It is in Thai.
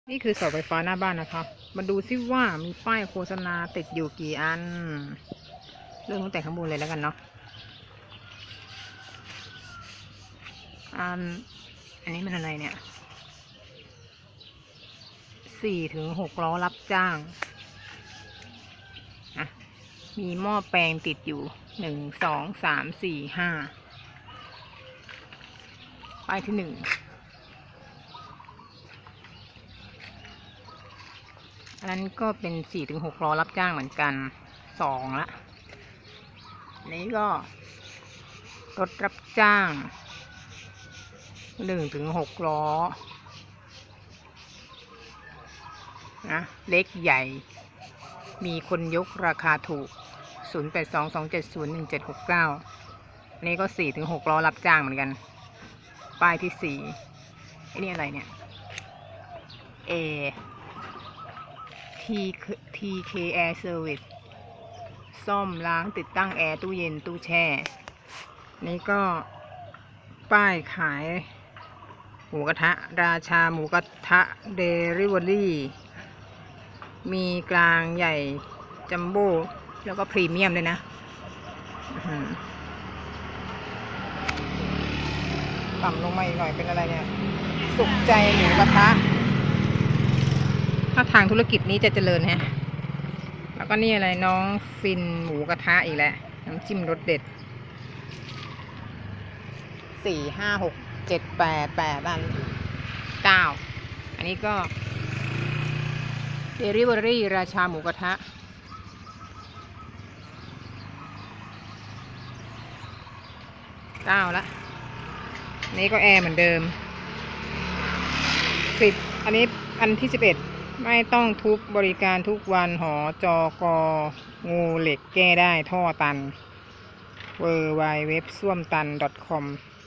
นี่คือเสาไฟฟ้าหน้าบ้านนะคะมาดูซิว่ามีป้ายโฆษณาติดอยู่กี่อันเริ่มตั้งแต่ข้างบนเลยแล้วกันเนาะอันนี้มันอะไรเนี่ย4 ถึง 6 ล้อรับจ้างอ่ะมีหม้อแปลงติดอยู่1 2 3 4 5ป้ายที่1อันนั้นก็เป็น4 ถึง 6 ล้อรับจ้างเหมือนกัน2ละนี้ก็รถรับจ้าง1 ถึง 6 ล้อนะเล็กใหญ่มีคนยกราคาถูก0822701769นี่ก็4 ถึง 6 ล้อรับจ้างเหมือนกันป้ายที่4ไอ้นี่อะไรเนี่ยTK Air Service ซ่อมล้างติดตั้งแอร์ตู้เย็นตู้แช่นี่ก็ป้ายขายหมูกระทะราชาหมูกระทะเดลิเวอรี่มีกลางใหญ่จัมโบ้แล้วก็พรีเมียมเลยนะต่ำลงมาอีกหน่อยเป็นอะไรเนี่ยสุขใจหมูกระทะถ้าทางธุรกิจนี้จะเจริญฮะแล้วก็นี่อะไรน้องฟินหมูกระทะอีกแล้วน้ำจิ้มรสเด็ด4 5 6 7 8 อัน9อันนี้ก็เดลิเวอรี่ราชาหมูกระทะ9ละนี่ก็แอร์เหมือนเดิม10อันนี้อันที่11ไม่ต้องทุบบริการทุกวันหอจกงูเหล็กแก้ได้ท่อตันwww.ส้วมตัน .com